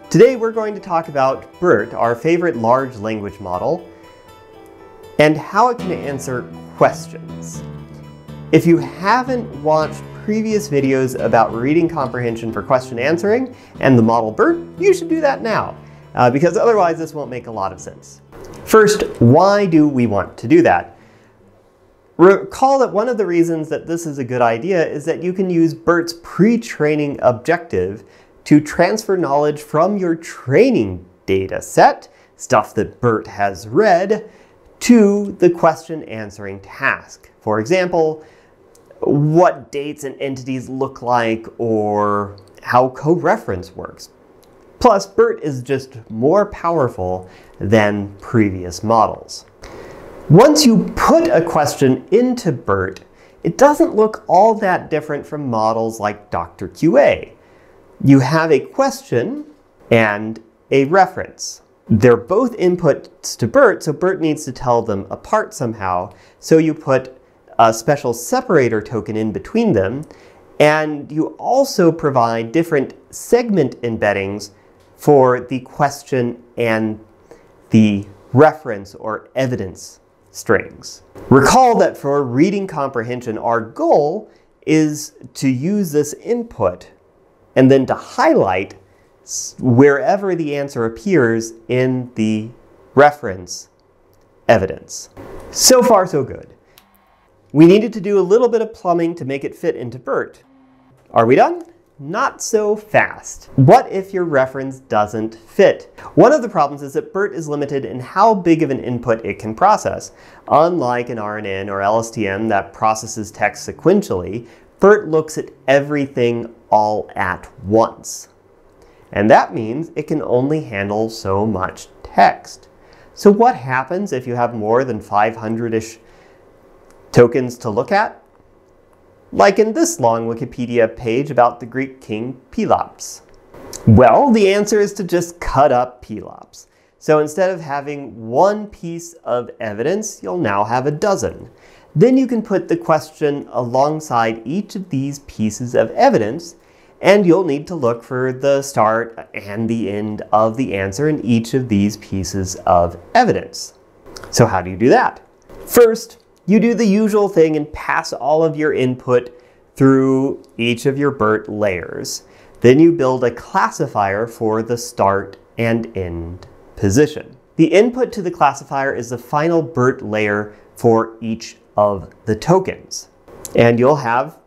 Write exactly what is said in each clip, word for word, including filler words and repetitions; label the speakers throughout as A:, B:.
A: Today we're going to talk about BERT, our favorite large language model, and how it can answer questions. If you haven't watched previous videos about reading comprehension for question answering and the model BERT, you should do that now, uh, because otherwise this won't make a lot of sense. First, why do we want to do that? Recall that one of the reasons that this is a good idea is that you can use BERT's pre-training objective to transfer knowledge from your training data set, stuff that BERT has read, to the question answering task. For example, what dates and entities look like, or how co-reference works. Plus, BERT is just more powerful than previous models. Once you put a question into BERT, it doesn't look all that different from models like Doctor Q A. You have a question and a reference. They're both inputs to BERT, so BERT needs to tell them apart somehow. So you put a special separator token in between them, and you also provide different segment embeddings for the question and the reference or evidence strings. Recall that for reading comprehension, our goal is to use this input and then to highlight wherever the answer appears in the reference evidence. So far, so good. We needed to do a little bit of plumbing to make it fit into BERT. Are we done? Not so fast. What if your reference doesn't fit? One of the problems is that BERT is limited in how big of an input it can process. Unlike an R N N or L S T M that processes text sequentially, BERT looks at everything all at once. And that means it can only handle so much text. So what happens if you have more than five hundred-ish tokens to look at? Like in this long Wikipedia page about the Greek king Pelops. Well, the answer is to just cut up Pelops. So instead of having one piece of evidence, you'll now have a dozen. Then you can put the question alongside each of these pieces of evidence, and you'll need to look for the start and the end of the answer in each of these pieces of evidence. So how do you do that? First, you do the usual thing and pass all of your input through each of your BERT layers. Then you build a classifier for the start and end position. The input to the classifier is the final BERT layer for each of the tokens. And you'll have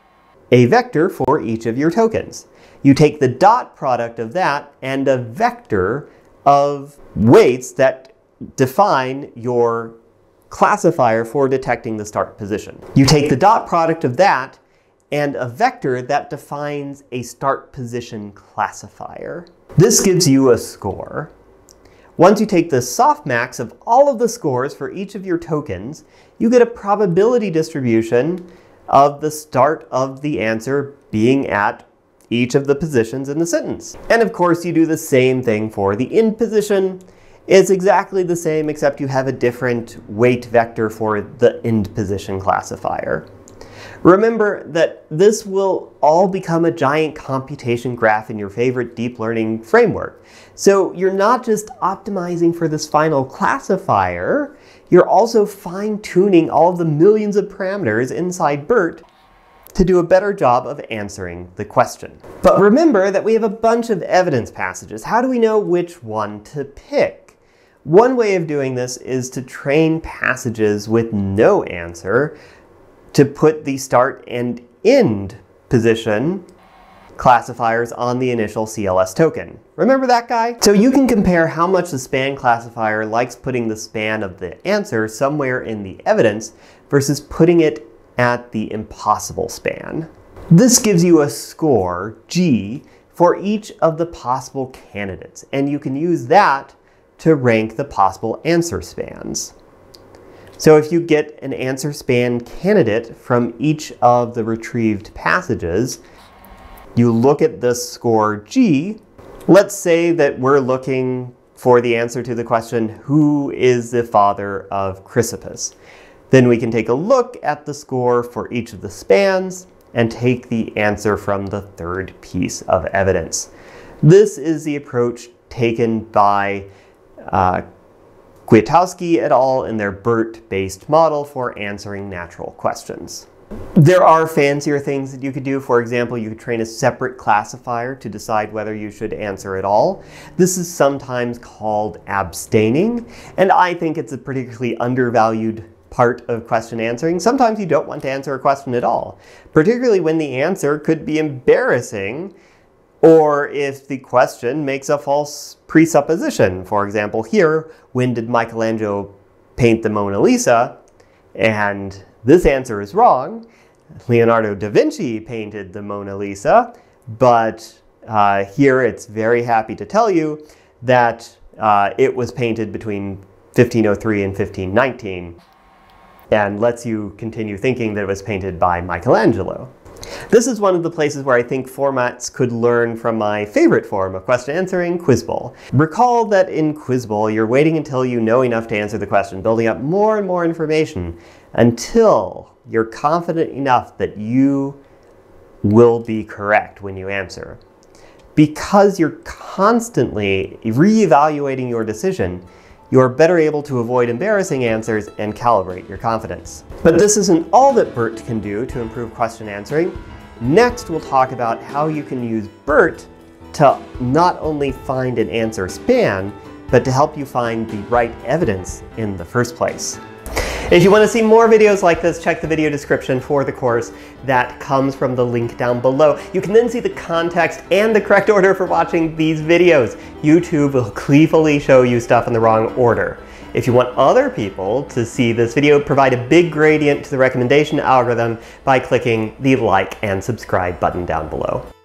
A: a vector for each of your tokens. You take the dot product of that and a vector of weights that define your classifier for detecting the start position. You take the dot product of that and a vector that defines a start position classifier. This gives you a score. Once you take the softmax of all of the scores for each of your tokens, you get a probability distribution of the start of the answer being at each of the positions in the sentence. And of course, you do the same thing for the end position. It's exactly the same, except you have a different weight vector for the end position classifier. Remember that this will all become a giant computation graph in your favorite deep learning framework. So you're not just optimizing for this final classifier, you're also fine-tuning all of the millions of parameters inside BERT to do a better job of answering the question. But remember that we have a bunch of evidence passages. How do we know which one to pick? One way of doing this is to train passages with no answer to put the start and end position classifiers on the initial C L S token. Remember that guy? So you can compare how much the span classifier likes putting the span of the answer somewhere in the evidence versus putting it at the impossible span. This gives you a score, G, for each of the possible candidates, and you can use that to rank the possible answer spans. So if you get an answer span candidate from each of the retrieved passages, you look at this score G. Let's say that we're looking for the answer to the question, who is the father of Chrysippus? Then we can take a look at the score for each of the spans and take the answer from the third piece of evidence. This is the approach taken by uh, Kwiatkowski et al. In their BERT-based model for answering natural questions. There are fancier things that you could do. For example, you could train a separate classifier to decide whether you should answer at all. This is sometimes called abstaining, and I think it's a particularly undervalued part of question answering. Sometimes you don't want to answer a question at all, particularly when the answer could be embarrassing, or if the question makes a false presupposition. For example, here, when did Michelangelo paint the Mona Lisa? And this answer is wrong. Leonardo da Vinci painted the Mona Lisa, but uh, here it's very happy to tell you that uh, it was painted between fifteen oh three and fifteen nineteen, and lets you continue thinking that it was painted by Michelangelo. This is one of the places where I think formats could learn from my favorite form of question answering, Quiz Bowl. Recall that in Quiz Bowl, you're waiting until you know enough to answer the question, building up more and more information until you're confident enough that you will be correct when you answer. Because you're constantly reevaluating your decision, you're better able to avoid embarrassing answers and calibrate your confidence. But this isn't all that BERT can do to improve question answering. Next, we'll talk about how you can use BERT to not only find an answer span, but to help you find the right evidence in the first place. If you want to see more videos like this, check the video description for the course that comes from the link down below. You can then see the context and the correct order for watching these videos. YouTube will gleefully show you stuff in the wrong order. If you want other people to see this video, provide a big gradient to the recommendation algorithm by clicking the like and subscribe button down below.